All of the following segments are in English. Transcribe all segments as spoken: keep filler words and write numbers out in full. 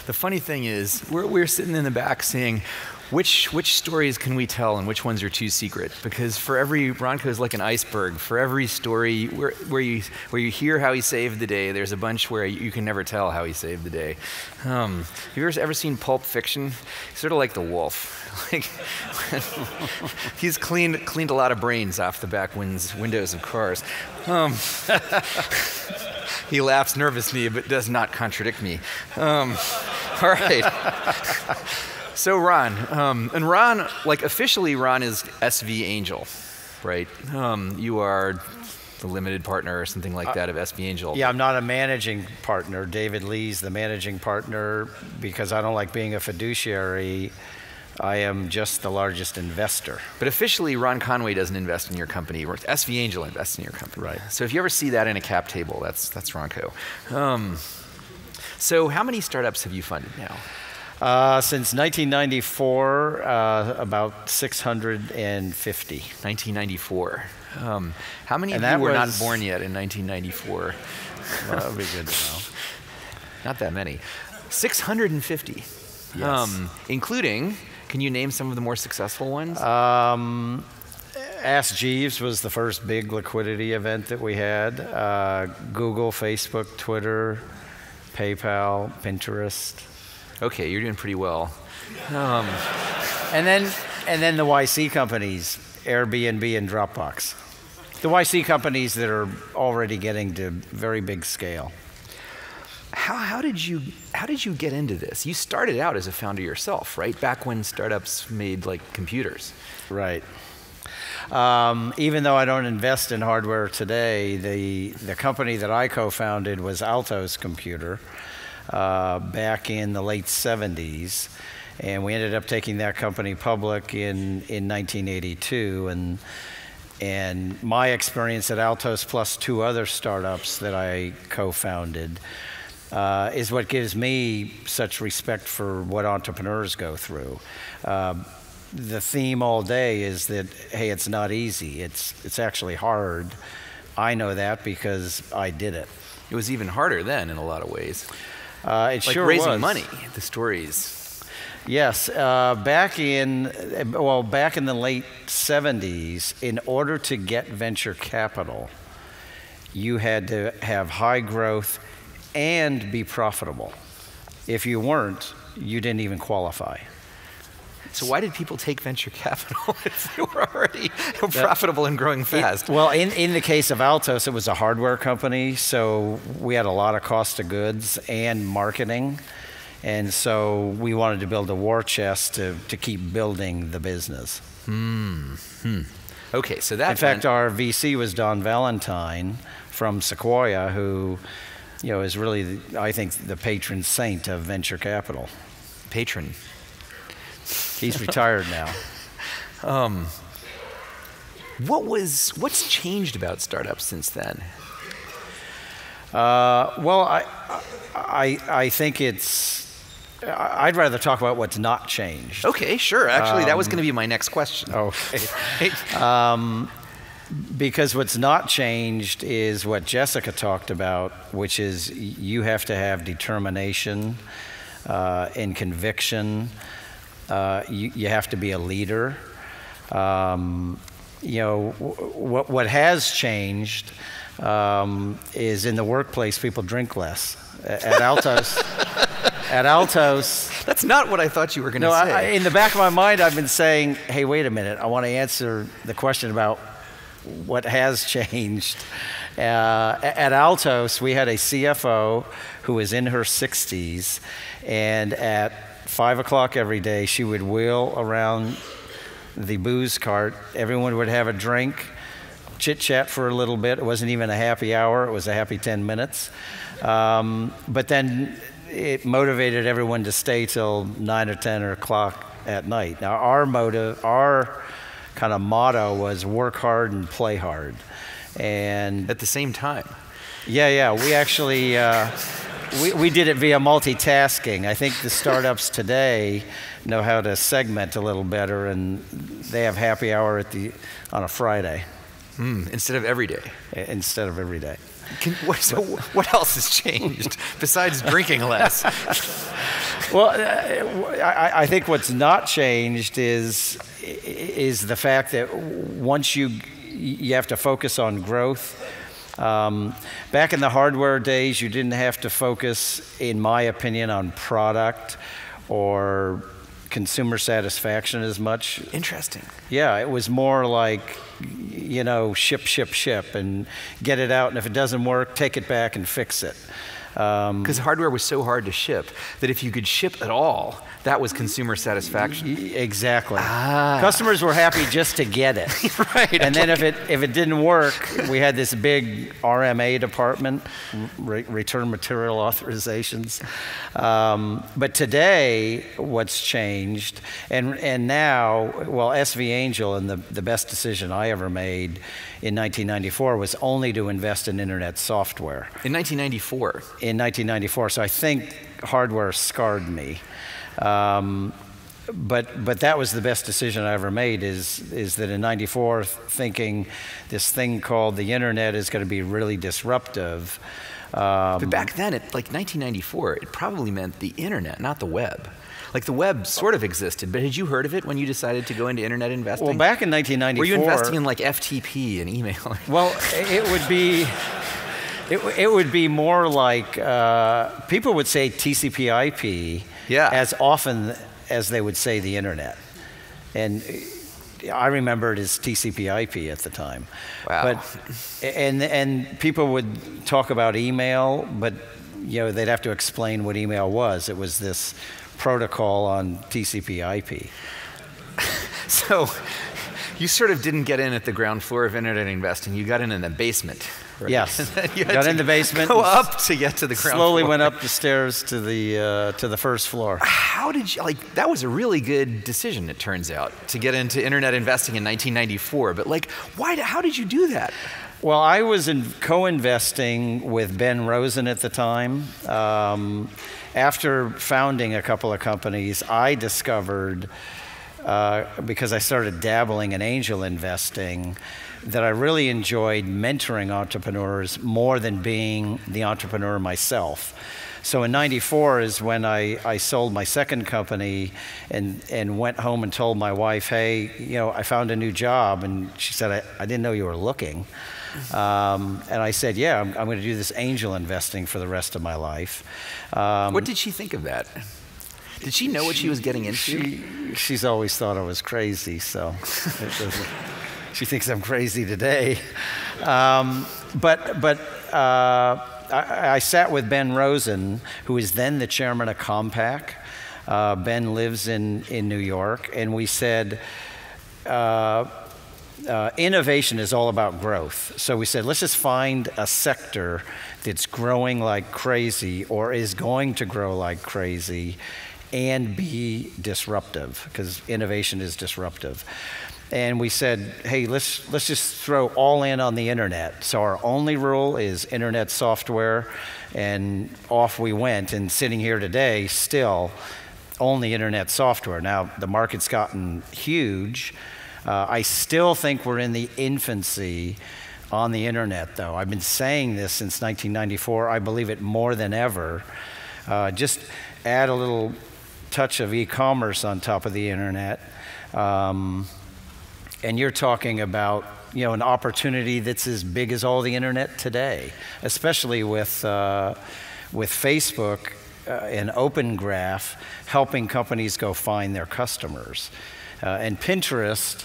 the funny thing is, we're, we're sitting in the back saying, which which stories can we tell and which ones are too secret? Because for every, Ronco is like an iceberg. For every story where, where, you, where you hear how he saved the day, there's a bunch where you can never tell how he saved the day. Um, have you ever, ever seen Pulp Fiction? Sort of like the wolf. Like, he's cleaned cleaned a lot of brains off the back wins, windows of cars. Um, he laughs nervously, but does not contradict me. Um, all right. So Ron, um, and Ron, like officially, Ron is S V Angel, right? Um, you are the limited partner or something like that of S V Angel. Yeah, I'm not a managing partner. David Lee's the managing partner because I don't like being a fiduciary. I am just the largest investor. But officially, Ron Conway doesn't invest in your company. S V Angel invests in your company. Right. So if you ever see that in a cap table, that's that's Ronco. Um, so how many startups have you funded now? Uh, since nineteen ninety-four, uh, about six hundred fifty. nineteen ninety-four. Um, how many and of you were was, not born yet in nineteen ninety-four? Well, that would be good to know. Not that many. six hundred fifty. Yes. Um, including, can you name some of the more successful ones? Um, Ask Jeeves was the first big liquidity event that we had. Uh, Google, Facebook, Twitter, PayPal, Pinterest. Okay, you're doing pretty well. Um, and then, and then the Y C companies, Airbnb and Dropbox. The Y C companies that are already getting to very big scale. How, how did you how did you get into this? You started out as a founder yourself, right? Back when startups made like computers. Right. Um, even though I don't invest in hardware today, the the company that I co-founded was Altos Computer uh, back in the late seventies, and we ended up taking that company public in in nineteen eighty-two. And and my experience at Altos plus two other startups that I co-founded. Uh, is what gives me such respect for what entrepreneurs go through. Uh, the theme all day is that, hey, it's not easy. It's, it's actually hard. I know that because I did it. It was even harder then in a lot of ways. Uh, it like sure raising was. money, the stories. Yes, uh, back in, well, back in the late seventies, in order to get venture capital, you had to have high growth and be profitable. If you weren't, you didn't even qualify. So why did people take venture capital if they were already profitable and growing fast? It, well, in, in the case of Altos, it was a hardware company, so we had a lot of cost of goods and marketing. And so we wanted to build a war chest to, to keep building the business. Hmm. hmm. Okay, so that In fact, our V C was Don Valentine from Sequoia, who you know, is really, the, I think, the patron saint of venture capital. Patron. He's retired now. Um, what was, what's changed about startups since then? Uh, well, I, I, I think it's, I'd rather talk about what's not changed. Okay, sure. Actually, um, that was going to be my next question. Okay. um, Because what's not changed is what Jessica talked about, which is you have to have determination uh, and conviction. Uh, you, you have to be a leader. Um, you know, what what has changed um, is in the workplace, people drink less. At Altos, at Altos. That's not what I thought you were going to no, say. I, in the back of my mind, I've been saying, hey, wait a minute. I want to answer the question about what has changed. Uh, at Altos, we had a C F O who was in her sixties, and at five o'clock every day, she would wheel around the booze cart. Everyone would have a drink, chit-chat for a little bit. It wasn't even a happy hour. It was a happy ten minutes. Um, but then it motivated everyone to stay till nine or ten o'clock at night. Now, our motive, our kind of motto was work hard and play hard. And at the same time. Yeah, yeah. We actually, uh, we, we did it via multitasking. I think the startups today know how to segment a little better, and they have happy hour at the on a Friday. Mm, instead of every day. Instead of every day. Can, what, so what else has changed besides drinking less? Well, uh, I, I think what's not changed is is the fact that once you you have to focus on growth. Um, back in the hardware days, you didn't have to focus, in my opinion, on product or consumer satisfaction as much. Interesting. Yeah, it was more like, you know, ship, ship, ship, and get it out, and if it doesn't work, take it back and fix it. Because um, hardware was so hard to ship that if you could ship at all, that was consumer satisfaction. Exactly. Ah. Customers were happy just to get it. Right. And then if it if it didn't work, we had this big R M A department, re return material authorizations. Um, but today, what's changed, and and now, well, S V Angel, and the, the best decision I ever made in nineteen ninety-four was only to invest in internet software. In nineteen ninety-four? In nineteen ninety-four. So I think hardware scarred me. Um, but but that was the best decision I ever made, is is that in ninety-four, thinking this thing called the internet is going to be really disruptive. Um, but back then, at like nineteen ninety-four, it probably meant the internet, not the web. Like the web sort of existed, but had you heard of it when you decided to go into internet investing? Well, back in nineteen ninety-four... Were you investing in like F T P and email? Well, it would be... It, it would be more like, uh, people would say T C P I P yeah. as often as they would say the internet. And I remember it as T C P I P at the time. Wow. But, and, and people would talk about email, but you know, they'd have to explain what email was. It was this protocol on T C P I P. So you sort of didn't get in at the ground floor of internet investing. You got in in the basement. Right? Yes, you got in the basement. Go up to get to the ground slowly floor. went up the stairs to the uh, to the first floor. How did you, like, that was a really good decision, it turns out, to get into internet investing in nineteen ninety-four. But like, why, how did you do that? Well, I was in co-investing with Ben Rosen at the time. Um, after founding a couple of companies, I discovered, uh, because I started dabbling in angel investing, that I really enjoyed mentoring entrepreneurs more than being the entrepreneur myself. So in ninety-four is when I, I sold my second company and, and went home and told my wife, hey, you know, I found a new job. And she said, I, I didn't know you were looking. Um, and I said, yeah, I'm, I'm going to do this angel investing for the rest of my life. Um, what did she think of that? Did she know what she, she was getting into? She, she's always thought I was crazy, so she thinks I'm crazy today. Um, but but uh, I, I sat with Ben Rosen, who is then the chairman of Compaq. Uh, Ben lives in, in New York, and we said, uh, Uh, innovation is all about growth. So we said, let's just find a sector that's growing like crazy or is going to grow like crazy and be disruptive, because innovation is disruptive. And we said, hey, let's, let's just throw all in on the internet. So our only rule is internet software, and off we went. And sitting here today, still only internet software. Now, the market's gotten huge. Uh, I still think we're in the infancy on the internet, though. I've been saying this since nineteen ninety-four. I believe it more than ever. Uh, just add a little touch of e-commerce on top of the internet, um, and you're talking about, you know, an opportunity that's as big as all the internet today, especially with uh, with Facebook uh, and Open Graph helping companies go find their customers, uh, and Pinterest.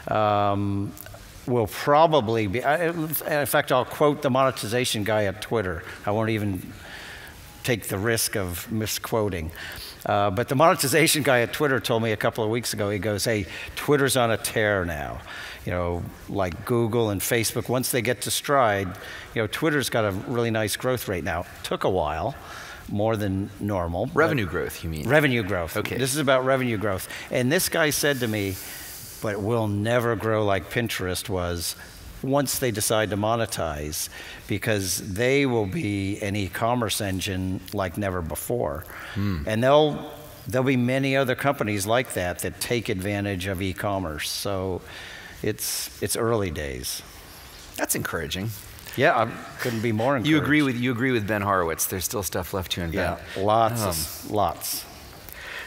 Um, will probably be, in fact, I'll quote the monetization guy at Twitter. I won't even take the risk of misquoting. Uh, but the monetization guy at Twitter told me a couple of weeks ago, he goes, hey, Twitter's on a tear now. You know, like Google and Facebook, once they get to stride, you know, Twitter's got a really nice growth rate now. Took a while, more than normal. Revenue growth, you mean? Revenue growth. Okay. This is about revenue growth. And this guy said to me, but we'll never grow like Pinterest was once they decide to monetize, because they will be an e-commerce engine like never before. Mm. And they'll, there'll be many other companies like that that take advantage of e-commerce. So it's, it's early days. That's encouraging. Yeah, I couldn't be more encouraged. You agree with, you agree with Ben Horowitz. There's still stuff left to invent. Yeah, lots, um, of, lots.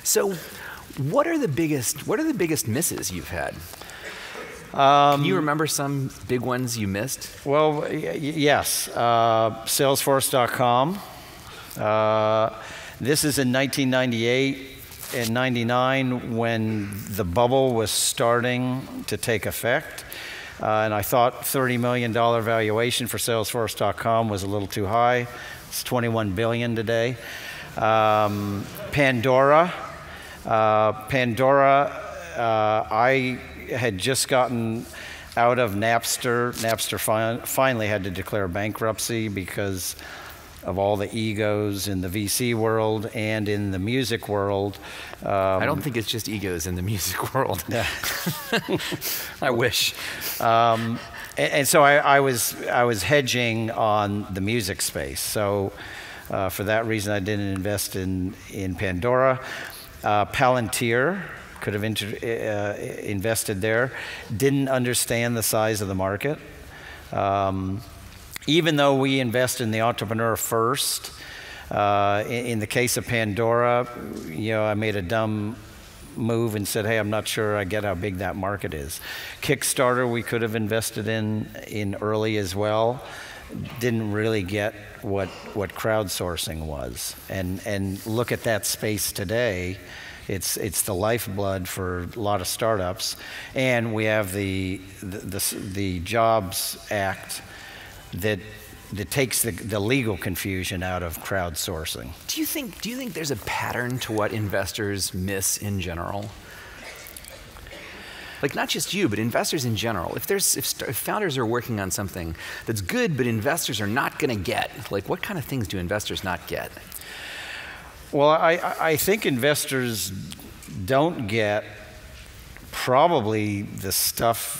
So, what are the biggest what are the biggest misses you've had? Um, Can you remember some big ones you missed? Well, y yes, uh, Salesforce dot com. Uh, this is in nineteen ninety-eight and ninety-nine when the bubble was starting to take effect. Uh, and I thought thirty million dollar valuation for Salesforce dot com was a little too high. It's twenty-one billion dollars today. Um, Pandora. Uh, Pandora, uh, I had just gotten out of Napster. Napster fi finally had to declare bankruptcy because of all the egos in the V C world and in the music world. Um, I don't think it's just egos in the music world. Yeah. I wish. Um, and, and so I, I was I was hedging on the music space. So uh, for that reason, I didn't invest in in Pandora. Uh, Palantir. Could have inter uh, invested there. Didn't understand the size of the market. Um, even though we invest in the entrepreneur first, uh, in, in the case of Pandora, you know, I made a dumb move and said, hey, I'm not sure I get how big that market is. Kickstarter, we could have invested in in early as well. Didn't really get what what crowdsourcing was. And and look at that space today. It's it's the lifeblood for a lot of startups, and we have the the the, the Jobs Act that that takes the, the legal confusion out of crowdsourcing. Do you think do you think there's a pattern to what investors miss in general? Like not just you, but investors in general. If there's if, if founders are working on something that's good, but investors are not going to get, like what kind of things do investors not get? Well, I, I think investors don't get probably the stuff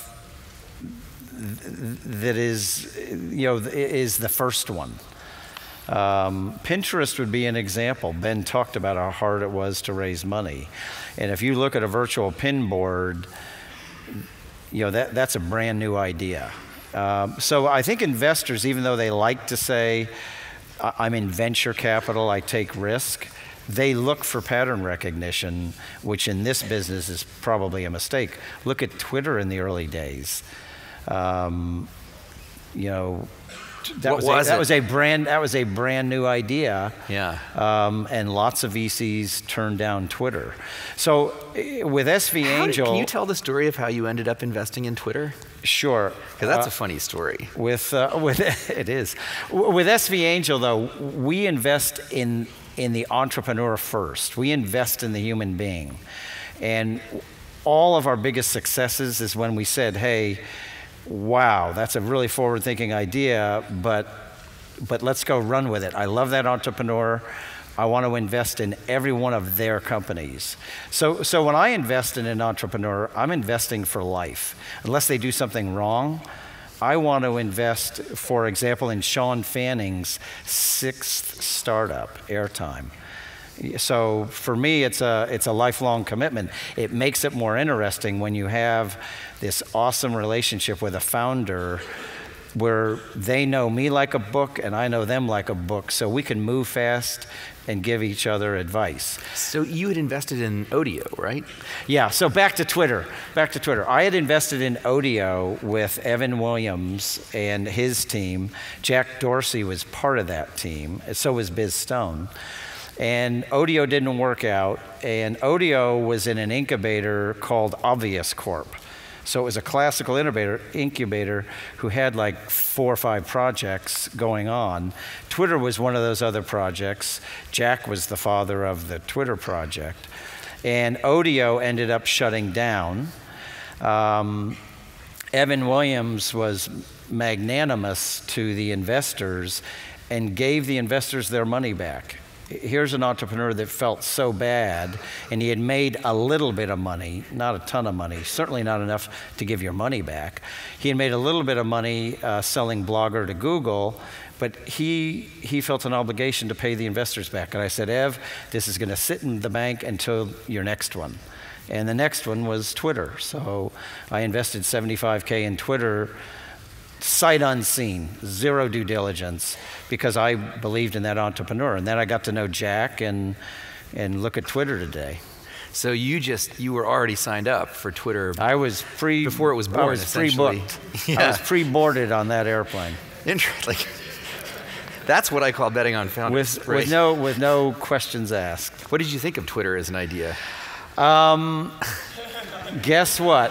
that is, you know, is the first one. Um, Pinterest would be an example. Ben talked about how hard it was to raise money. And if you look at a virtual pin board, you know, that, that's a brand new idea. Um, so I think investors, even though they like to say, I'm in venture capital, I take risk, they look for pattern recognition, which in this business is probably a mistake. Look at Twitter in the early days. Um, you know, that what was, was a, that it? was a brand that was a brand new idea. Yeah. Um, and lots of V Cs turned down Twitter. So with S V How Angel, did, can you tell the story of how you ended up investing in Twitter? Sure. Because that's uh, a funny story. With uh, with it is. With S V Angel though, we invest in in the entrepreneur first. We invest in the human being, and all of our biggest successes is when we said, "Hey, wow, that's a really forward-thinking idea, but but let's go run with it. I love that entrepreneur. I want to invest in every one of their companies." So, so when I invest in an entrepreneur, I'm investing for life. Unless they do something wrong, I want to invest, for example, in Sean Fanning's sixth startup, Airtime. So for me, it's a, it's a lifelong commitment. It makes it more interesting when you have this awesome relationship with a founder where they know me like a book and I know them like a book, so we can move fast and give each other advice. So you had invested in Audio, right? Yeah, so back to Twitter, back to Twitter. I had invested in Audio with Evan Williams and his team. Jack Dorsey was part of that team, so was Biz Stone. And Audio didn't work out, and Audio was in an incubator called Obvious Corp. So it was a classical incubator, incubator who had like four or five projects going on. Twitter was one of those other projects. Jack was the father of the Twitter project. And Audio ended up shutting down. Um, Evan Williams was magnanimous to the investors and gave the investors their money back. Here's an entrepreneur that felt so bad, and he had made a little bit of money, not a ton of money, certainly not enough to give your money back. He had made a little bit of money uh, selling Blogger to Google, but he, he felt an obligation to pay the investors back. And I said, Ev, this is going to sit in the bank until your next one. And the next one was Twitter. So I invested seventy-five K in Twitter, sight unseen, zero due diligence, because I believed in that entrepreneur. And then I got to know Jack and, and look at Twitter today. So you just, you were already signed up for Twitter. I was pre- before it was born, I was essentially. pre-booked. Yeah. I was pre-boarded on that airplane. Interesting. That's what I call betting on founders. With, right? with, no, with no questions asked. What did you think of Twitter as an idea? Um, guess what?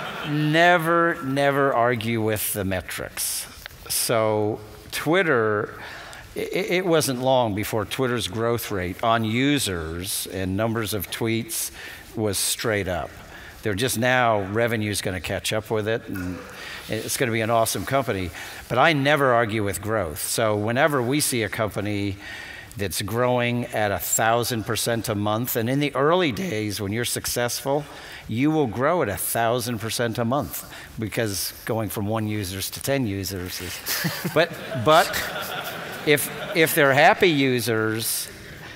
Never, never argue with the metrics. So Twitter, it, it wasn't long before Twitter's growth rate on users and numbers of tweets was straight up. They're just now, revenue's going to catch up with it, and it's going to be an awesome company. But I never argue with growth. So whenever we see a company that's growing at a thousand percent a month, and in the early days when you're successful, you will grow at a thousand percent a month, because going from one users to ten users is. but but if if they're happy users,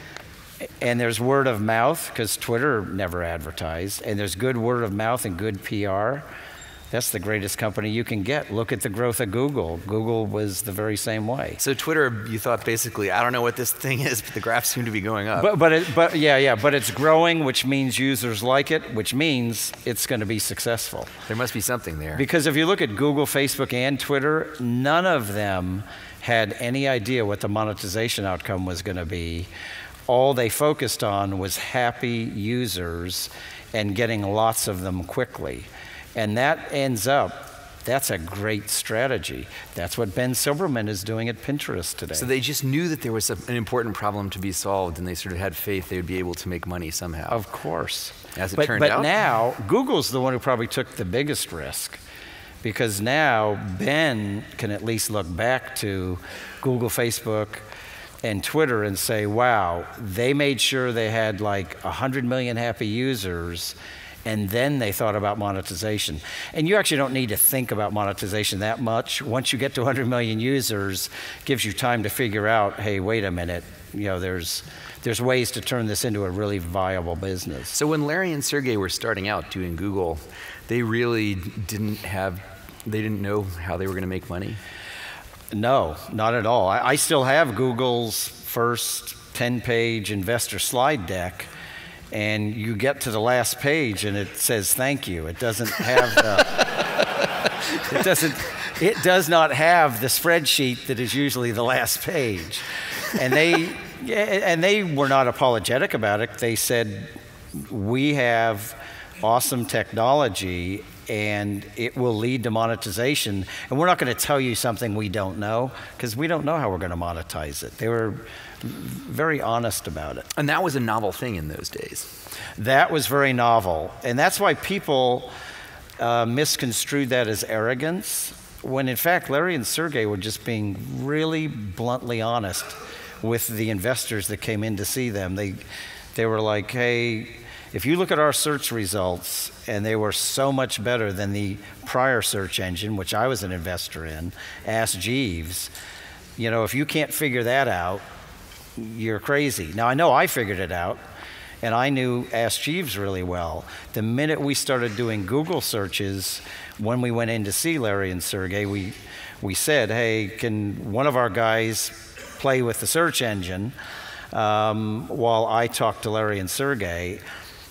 and there's word of mouth, because Twitter never advertised, and there's good word of mouth and good P R, that's the greatest company you can get. Look at the growth of Google. Google was the very same way. So Twitter, you thought basically, I don't know what this thing is, but the graphs seem to be going up. But but, it, but yeah, yeah, but it's growing, which means users like it, which means it's going to be successful. There must be something there. Because if you look at Google, Facebook, and Twitter, none of them had any idea what the monetization outcome was going to be. All they focused on was happy users and getting lots of them quickly. And that ends up, that's a great strategy. That's what Ben Silbermann is doing at Pinterest today. So they just knew that there was a, an important problem to be solved, and they sort of had faith they would be able to make money somehow. Of course. As it but, turned but out. But now, Google's the one who probably took the biggest risk, because now Ben can at least look back to Google, Facebook, and Twitter and say, wow, they made sure they had like one hundred million happy users, and then they thought about monetization. And you actually don't need to think about monetization that much. Once you get to one hundred million users, it gives you time to figure out, hey, wait a minute, you know, there's there's ways to turn this into a really viable business. So when Larry and Sergey were starting out doing Google, they really didn't have, they didn't know how they were going to make money? No, not at all. I, I still have Google's first ten-page investor slide deck, and you get to the last page and it says thank you. It doesn't have the, it doesn't, it does not have the spreadsheet that is usually the last page. And they, and they were not apologetic about it. They said, we have awesome technology and it will lead to monetization. And we're not going to tell you something we don't know, because we don't know how we're going to monetize it. They were very honest about it. And that was a novel thing in those days. That was very novel. And that's why people uh, misconstrued that as arrogance, when in fact Larry and Sergey were just being really bluntly honest with the investors that came in to see them. They, they were like, hey, if you look at our search results, and they were so much better than the prior search engine, which I was an investor in, Ask Jeeves, you know, if you can't figure that out, you're crazy. Now, I know I figured it out, and I knew Ask Jeeves really well. The minute we started doing Google searches, when we went in to see Larry and Sergey, we, we said, hey, can one of our guys play with the search engine um, while I talk to Larry and Sergey?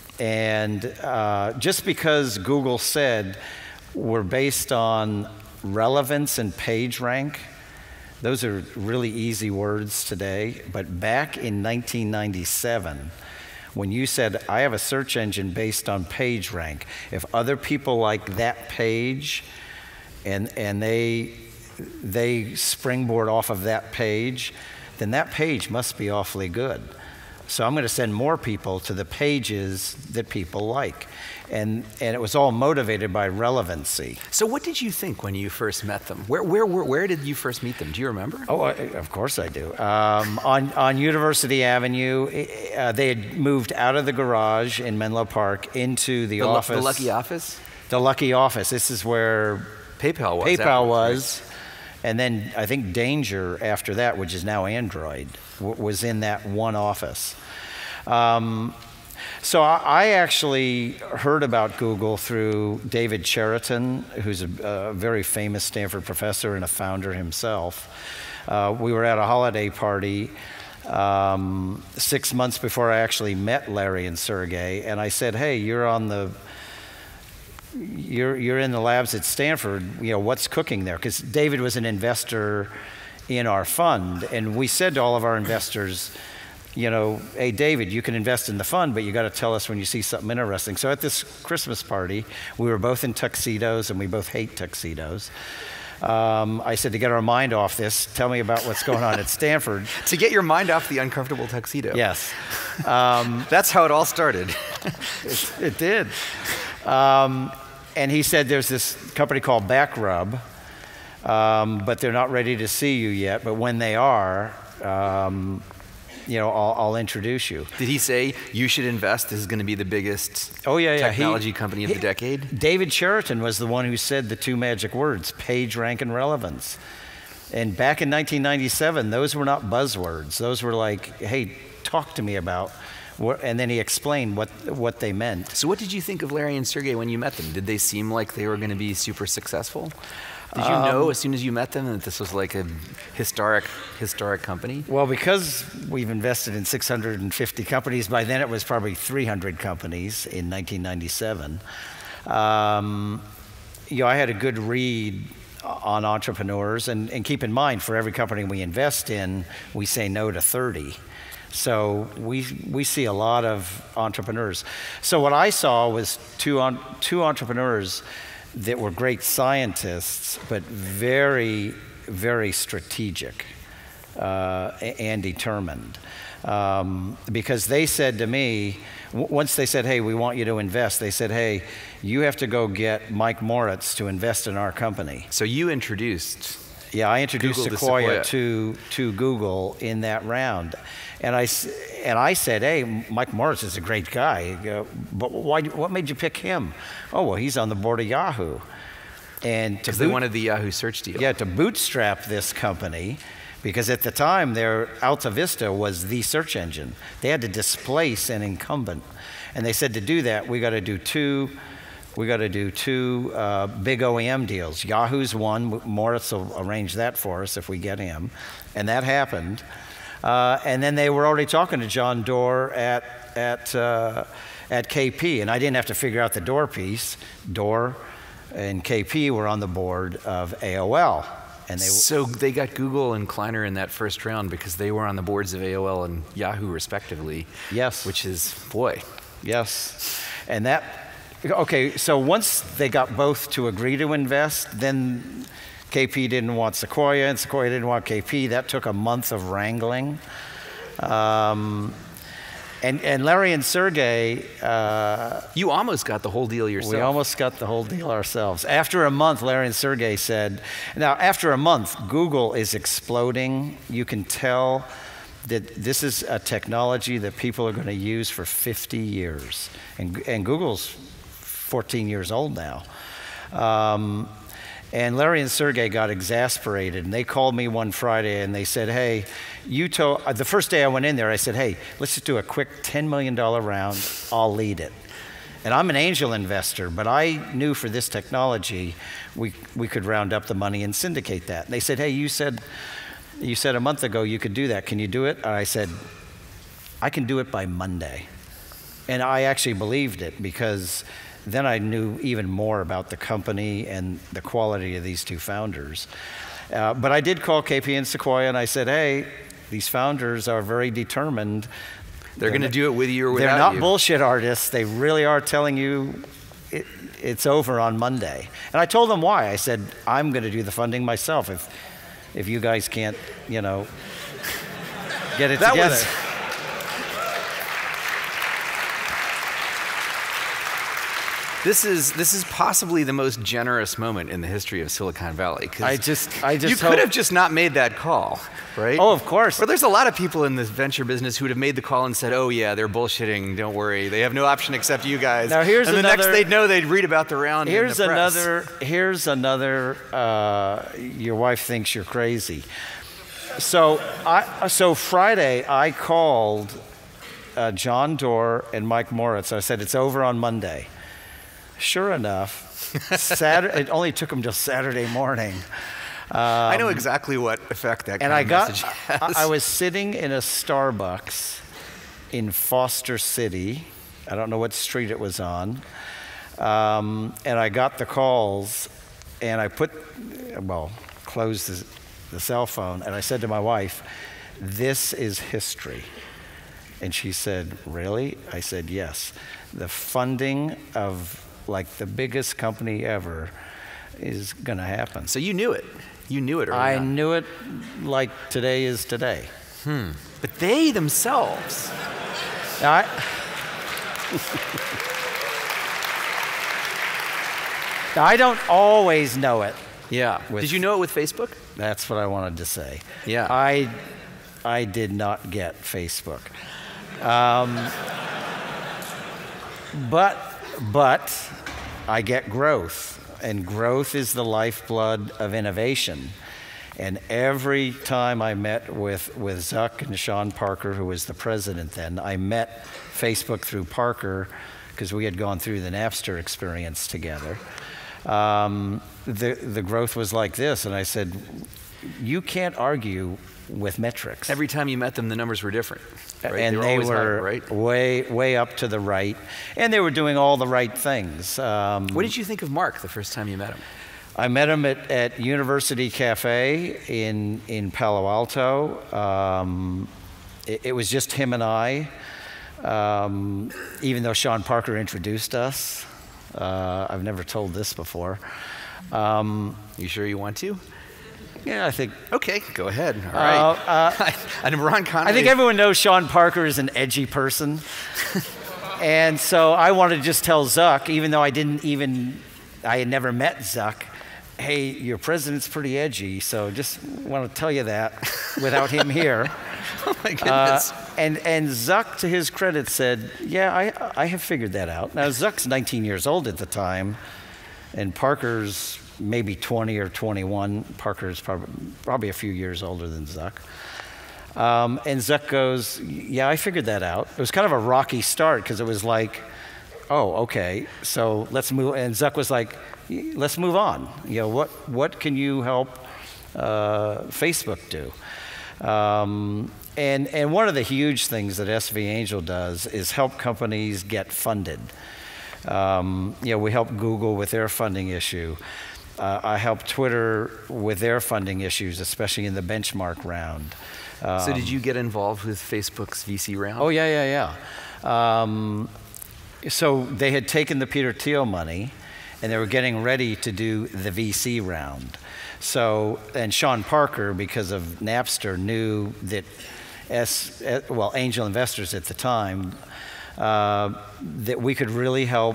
And uh, just because Google said we're based on relevance and page rank, those are really easy words today. But back in nineteen ninety-seven, when you said, I have a search engine based on page rank, if other people like that page and, and they, they springboard off of that page, then that page must be awfully good. So I'm going to send more people to the pages that people like. And, and it was all motivated by relevancy. So what did you think when you first met them? Where, where, where, where did you first meet them? Do you remember? Oh, I, of course I do. Um, on, on University Avenue, uh, they had moved out of the garage in Menlo Park into the, the office. The Lucky Office? The Lucky Office. This is where PayPal was. PayPal was. And then I think Danger after that, which is now Android, w- was in that one office. Um, so I, I actually heard about Google through David Cheriton, who's a, a very famous Stanford professor and a founder himself. Uh, we were at a holiday party, um, six months before I actually met Larry and Sergey, and I said, hey, you're on the, you're, you're in the labs at Stanford, you know, what's cooking there? Because David was an investor in our fund, and we said to all of our investors, you know, hey, David, you can invest in the fund, but you got to tell us when you see something interesting. So at this Christmas party, we were both in tuxedos, and we both hate tuxedos. Um, I said, to get our mind off this, tell me about what's going on at Stanford. To get your mind off the uncomfortable tuxedo. Yes. Um, That's how it all started. it, it did. Um, and he said, there's this company called Backrub, um, but they're not ready to see you yet. But when they are, um, you know, I'll, I'll introduce you. Did he say you should invest? This is going to be the biggest oh, yeah, yeah. technology he, company of he, the decade? David Cheriton was the one who said the two magic words, page, rank, and relevance. And back in nineteen ninety-seven, those were not buzzwords. Those were like, hey, talk to me about what, and then he explained what, what they meant. So what did you think of Larry and Sergey when you met them? Did they seem like they were going to be super successful? Did you know um, as soon as you met them that this was like a historic, historic company? Well, because we've invested in six hundred fifty companies, by then it was probably three hundred companies in nineteen ninety-seven. Um, you know, I had a good read on entrepreneurs, and, and keep in mind, for every company we invest in, we say no to thirty. So we we see a lot of entrepreneurs. So what I saw was two on, two entrepreneurs that were great scientists, but very, very strategic uh, and determined. Um, because they said to me, w once they said, hey, we want you to invest, they said, hey, you have to go get Mike Moritz to invest in our company. So you introduced Yeah, I introduced Google Sequoia, to Sequoia to, to Google in that round. And I, and I said, hey, Mike Moritz is a great guy, uh, but why, what made you pick him? Oh, well, he's on the board of Yahoo. And because they wanted the Yahoo search deal. Yeah, to bootstrap this company, because at the time, their Alta Vista was the search engine. They had to displace an incumbent. And they said to do that, we got to do two, we got to do two uh, big O E M deals. Yahoo's one, Moritz will arrange that for us if we get him. And that happened. Uh, and then they were already talking to John Doerr at, at, uh, at K P, and I didn't have to figure out the Doerr piece. Doerr and K P were on the board of A O L. And they so they got Google and Kleiner in that first round because they were on the boards of A O L and Yahoo respectively. Yes. Which is, boy. Yes. And that, okay, so once they got both to agree to invest, then K P didn't want Sequoia, and Sequoia didn't want K P. That took a month of wrangling. Um, and, and Larry and Sergey... Uh, you almost got the whole deal yourself. We almost got the whole deal ourselves. After a month, Larry and Sergey said... Now, after a month, Google is exploding. You can tell that this is a technology that people are going to use for fifty years. And, and Google's fourteen years old now. Um, And Larry and Sergey got exasperated, and they called me one Friday, and they said, hey, you told, uh, the first day I went in there, I said, hey, let's just do a quick ten million dollar round, I'll lead it. And I'm an angel investor, but I knew for this technology, we, we could round up the money and syndicate that. And they said, hey, you said, you said a month ago you could do that, can you do it? And I said, I can do it by Monday. And I actually believed it, because then I knew even more about the company and the quality of these two founders. Uh, but I did call K P and Sequoia, and I said, hey, these founders are very determined. They're, they're going to do it with you or without you. They're not you. bullshit artists. They really are telling you it, it's over on Monday. And I told them why. I said, I'm going to do the funding myself if, if you guys can't, you know, get it that together. Was This is this is possibly the most generous moment in the history of Silicon Valley. I just, I just you hope... could have just not made that call, right? Oh, of course. Or there's a lot of people in this venture business who would have made the call and said, "Oh yeah, they're bullshitting. Don't worry. They have no option except you guys." Now here's and the another, next they'd know, they'd read about the round. Here's in the press. another. Here's another. Uh, your wife thinks you're crazy. So I, so Friday I called uh, John Doerr and Mike Moritz. I said it's over on Monday. Sure enough, Saturday, it only took them till Saturday morning. I know exactly what effect that kind And I of got, message has. I, I was sitting in a Starbucks in Foster City. I don't know what street it was on. Um, and I got the calls, and I put, well, closed the, the cell phone, and I said to my wife, "This is history." And she said, "Really?" I said, "Yes. The funding of like the biggest company ever is going to happen." So you knew it. You knew it early I on. knew it like today is today. Hmm. But they themselves. Now, I, now, I don't always know it. Yeah. With- Did you know it with Facebook? That's what I wanted to say. Yeah. I, I did not get Facebook. Um, but, but I get growth. And growth is the lifeblood of innovation. And every time I met with, with Zuck and Sean Parker, who was the president then, I met Facebook through Parker because we had gone through the Napster experience together. Um, the, the growth was like this. And I said, you can't argue with metrics. Every time you met them, the numbers were different. Right? And they were, they always were higher, right? way, way up to the right. And they were doing all the right things. Um, What did you think of Mark the first time you met him? I met him at, at University Cafe in, in Palo Alto. Um, it, it was just him and I, um, even though Sean Parker introduced us. Uh, I've never told this before. Um, You sure you want to? yeah, I think. Okay, go ahead. All right. Uh, uh, and Ron Conway. I think everyone knows Sean Parker is an edgy person. And so I wanted to just tell Zuck, even though I didn't even, I had never met Zuck, hey, your president's pretty edgy, so just want to tell you that without him here. Oh my goodness. Uh, and, and Zuck, to his credit, said, yeah, I, I have figured that out. Now, Zuck's nineteen years old at the time, and Parker's maybe twenty or twenty-one. Parker's probably, probably a few years older than Zuck. Um, and Zuck goes, yeah, I figured that out. It was kind of a rocky start because it was like, oh, okay, so let's move. And Zuck was like, let's move on. You know, what, what can you help uh, Facebook do? Um, and, and one of the huge things that S V Angel does is help companies get funded. Um, you know, we help Google with their funding issue. Uh, I help Twitter with their funding issues, especially in the benchmark round. Um, so did you get involved with Facebook's V C round? Oh, yeah, yeah, yeah. Um, so they had taken the Peter Thiel money, and they were getting ready to do the V C round. So, and Sean Parker, because of Napster, knew that S, well, angel investors at the time, uh, that we could really help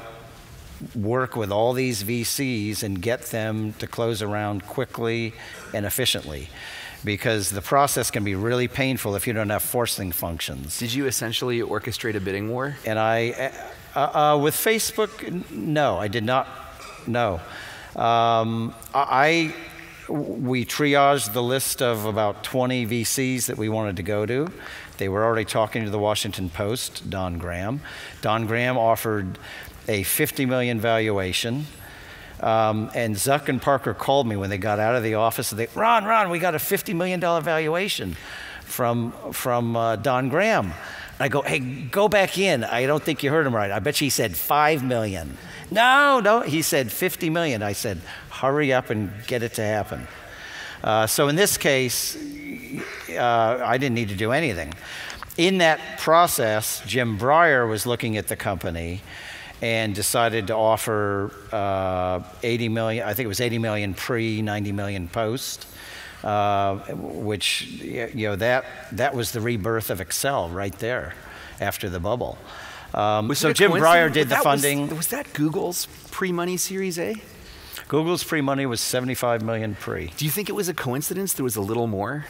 work with all these V Cs and get them to close a round quickly and efficiently, because the process can be really painful if you don't have forcing functions. Did you essentially orchestrate a bidding war? And I, uh, uh, with Facebook, no, I did not, no. Um, I, we triaged the list of about twenty V Cs that we wanted to go to. They were already talking to the Washington Post, Don Graham. Don Graham offered a fifty million valuation. Um, and Zuck and Parker called me when they got out of the office. And they, Ron, Ron, we got a fifty million dollar valuation from, from uh, Don Graham. And I go, hey, go back in. I don't think you heard him right. I bet you he said five million. No, no, he said fifty million. I said, hurry up and get it to happen. Uh, so in this case, uh, I didn't need to do anything. In that process, Jim Breyer was looking at the company and decided to offer uh, eighty million, I think it was eighty million pre, ninety million post, uh, which, you know, that, that was the rebirth of Excel right there after the bubble. Um, so Jim Breyer did the funding. Was, was that Google's pre-money Series A? Google's pre-money was seventy-five million pre. Do you think it was a coincidence there was a little more?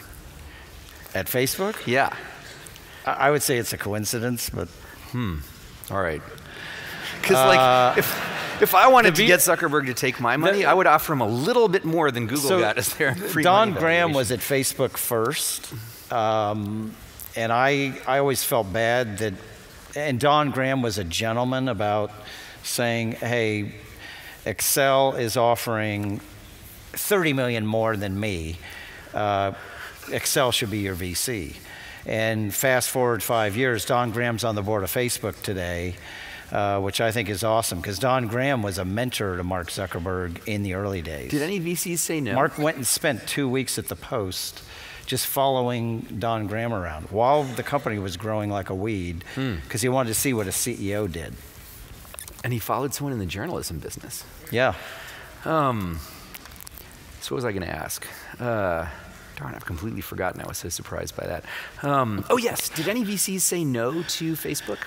At Facebook? Yeah. I, I would say it's a coincidence, but. Hmm. All right. Because like, uh, if if I wanted to get Zuckerberg to take my money, the, I would offer him a little bit more than Google so got as their free Don money Graham valuation. was at Facebook first, um, and I I always felt bad that, and Don Graham was a gentleman about saying, hey, Excel is offering thirty million more than me, uh, Excel should be your V C. And fast forward five years, Don Graham's on the board of Facebook today, uh, which I think is awesome, because Don Graham was a mentor to Mark Zuckerberg in the early days. Did any V Cs say no? Mark went and spent two weeks at the Post just following Don Graham around while the company was growing like a weed, because hmm. he wanted to see what a C E O did. And he followed someone in the journalism business. Yeah. Um, so what was I going to ask? Uh, darn, I've completely forgotten. I was so surprised by that. Um, oh, yes. Did any V Cs say no to Facebook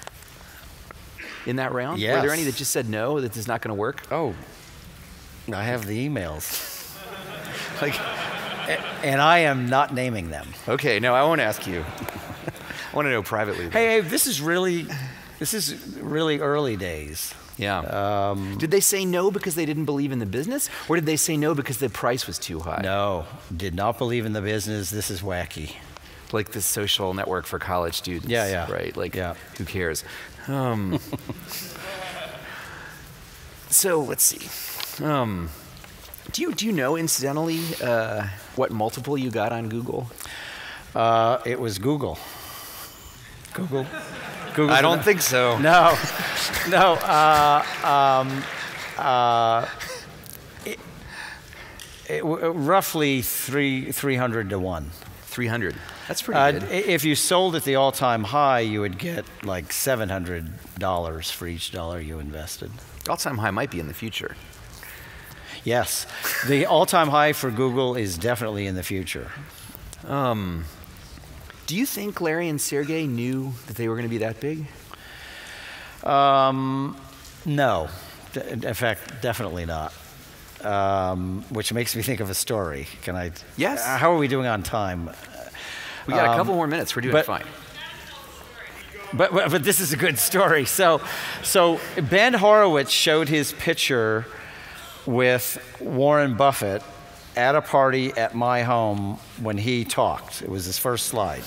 in that round? Yes. Were there any that just said no, that this is not going to work? Oh, I have the emails. Like, and I am not naming them. Okay, no, I won't ask you. I want to know privately. Hey, hey, this is really, this is really early days. Yeah. Um, did they say no because they didn't believe in the business, or did they say no because the price was too high? No, did not believe in the business. This is wacky. Like this social network for college students. Yeah, yeah. Right. Like, yeah. Who cares? Um, so let's see. Um, do you do you know, incidentally, uh, what multiple you got on Google? Uh, it was Google. Google. Google. I don't think so. No, no. Uh, um, uh, it, it, roughly three three hundred to one. Three hundred. That's pretty uh, good. If you sold at the all-time high, you would get like seven hundred dollars for each dollar you invested. All-time high might be in the future. Yes, the all-time high for Google is definitely in the future. Um, do you think Larry and Sergey knew that they were going to be that big? Um, no, in fact, definitely not. Um, which makes me think of a story. Can I? Yes. How are we doing on time? We got um, a couple more minutes. We're doing but, fine. But, but but this is a good story. So so Ben Horowitz showed his picture with Warren Buffett at a party at my home when he talked. It was his first slide.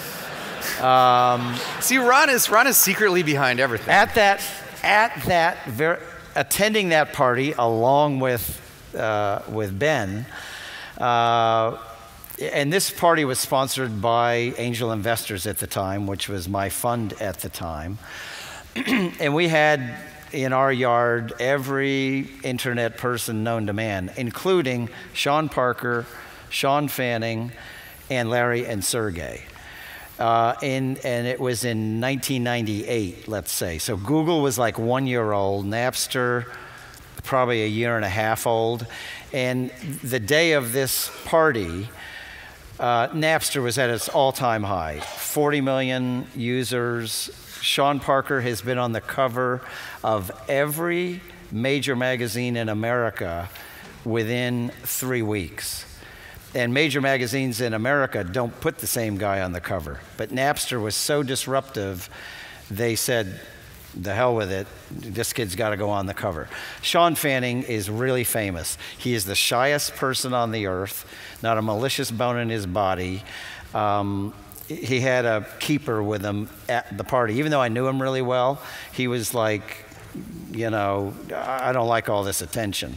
Um, See, Ron is Ron is secretly behind everything. At that at that ver- attending that party along with uh, with Ben. Uh, And this party was sponsored by angel investors at the time, which was my fund at the time. And we had in our yard every internet person known to man, including Sean Parker, Sean Fanning, and Larry and Sergey. Uh, and, and it was in nineteen ninety-eight, let's say. So Google was like one year old, Napster probably a year and a half old. And the day of this party, Uh, Napster was at its all-time high, forty million users. Sean Parker has been on the cover of every major magazine in America within three weeks. And major magazines in America don't put the same guy on the cover. But Napster was so disruptive, they said, the hell with it, this kid's got to go on the cover. Sean Fanning is really famous. He is the shyest person on the earth, not a malicious bone in his body. Um, he had a keeper with him at the party. Even though I knew him really well, he was like, you know, I don't like all this attention.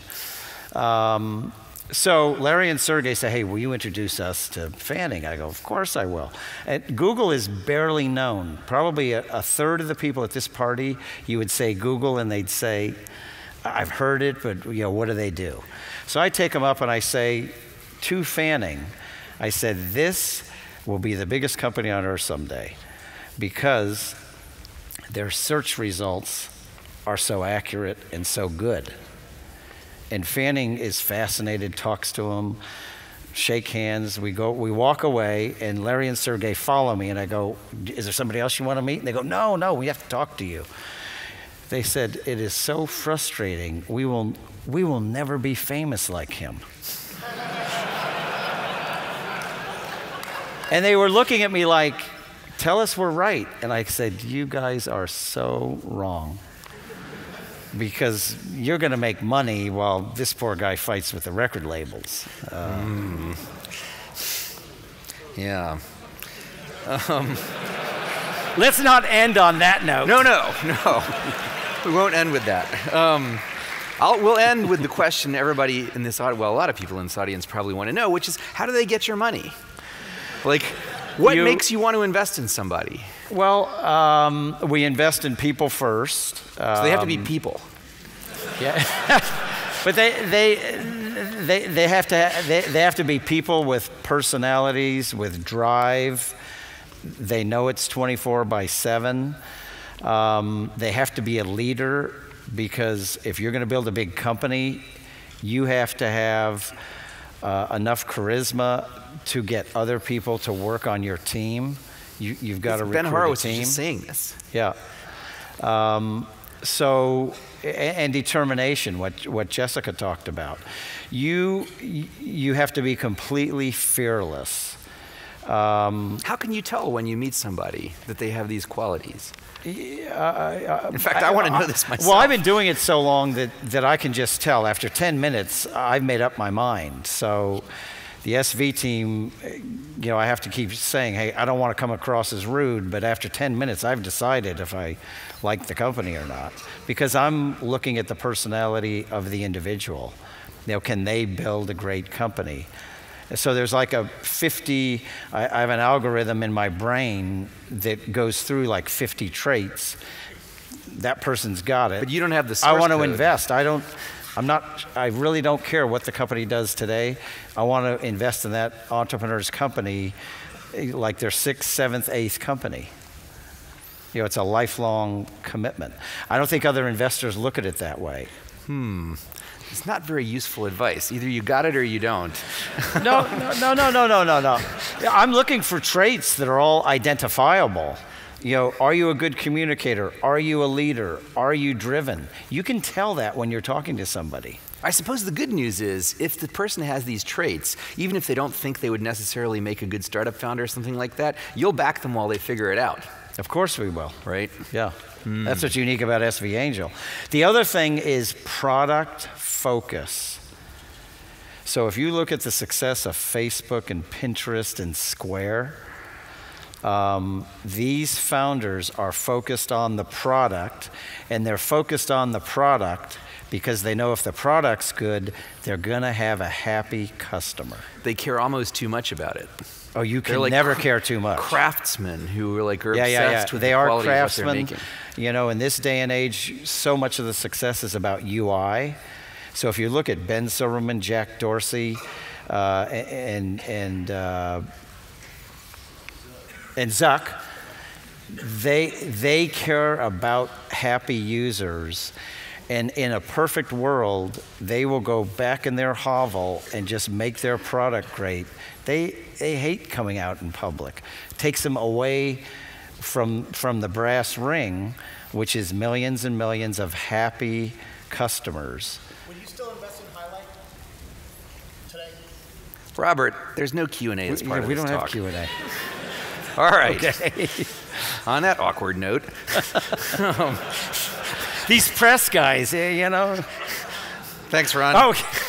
Um, So Larry and Sergey say, hey, will you introduce us to Fanning? I go, of course I will. And Google is barely known. Probably a, a third of the people at this party, you would say Google, and they'd say, I've heard it, but you know, what do they do? So I take them up and I say to Fanning, I said, this will be the biggest company on earth someday because their search results are so accurate and so good. And Fanning is fascinated, talks to him, shake hands. We go, we walk away, and Larry and Sergey follow me. And I go, is there somebody else you want to meet? And they go, no, no, we have to talk to you. They said, it is so frustrating. We will, we will never be famous like him. And they were looking at me like, tell us we're right. And I said, you guys are so wrong. Because you're going to make money while this poor guy fights with the record labels. Uh, mm. Yeah. Um. Let's not end on that note. No, no, no. We won't end with that. Um, I'll, we'll end with the question everybody in this audience, well, a lot of people in this audience probably want to know, which is, how do they get your money? Like, what you, makes you want to invest in somebody? Well, um, we invest in people first. So they have to be people. Yeah, but they they they they have to ha they, they have to be people with personalities, with drive. They know it's twenty-four by seven. Um, they have to be a leader, because if you're going to build a big company, you have to have uh, enough charisma to get other people to work on your team. You, you've got to recruit a team. Ben Horowitz was just saying this. Yeah. Um, so, and determination, what, what Jessica talked about. You, you have to be completely fearless. Um, How can you tell when you meet somebody that they have these qualities? Uh, In fact, I, I want to know this myself. Well, I've been doing it so long that, that I can just tell. After ten minutes, I've made up my mind. So the S V team, you know, I have to keep saying, hey, I don't want to come across as rude, but after ten minutes, I've decided if I like the company or not. Because I'm looking at the personality of the individual. You know, can they build a great company? So there's like a fifty, I, I have an algorithm in my brain that goes through like fifty traits. That person's got it. But you don't have the source I want to code. invest. I don't, I'm not, I really don't care what the company does today. I want to invest in that entrepreneur's company like their sixth, seventh, eighth company. You know, it's a lifelong commitment. I don't think other investors look at it that way. Hmm. It's not very useful advice. Either you got it or you don't. no, no, no, no, no, no, no. I'm looking for traits that are all identifiable. You know, are you a good communicator? Are you a leader? Are you driven? You can tell that when you're talking to somebody. I suppose the good news is, if the person has these traits, even if they don't think they would necessarily make a good startup founder or something like that, you'll back them while they figure it out. Of course we will. Right? Yeah. Hmm. That's what's unique about S V Angel. The other thing is product focus. So if you look at the success of Facebook and Pinterest and Square, um, these founders are focused on the product, and they're focused on the product because they know if the product's good, they're going to have a happy customer. They care almost too much about it. Oh, you can like never care too much. Craftsmen who are like are yeah, obsessed yeah, yeah. with they the are quality craftsmen. of what they're making. You know, in this day and age, so much of the success is about U I. So if you look at Ben Silverman, Jack Dorsey, uh, and and uh, and Zuck, they they care about happy users. And in a perfect world, they will go back in their hovel and just make their product great. They, they hate coming out in public. It takes them away from, from the brass ring, which is millions and millions of happy customers. Would you still invest in Highlight today? Robert, there's no Q and A as We, part yeah, of we this don't talk. have Q and A. All right. Okay. On that awkward note. um, These press guys, you know. Thanks, Ron. Oh, okay.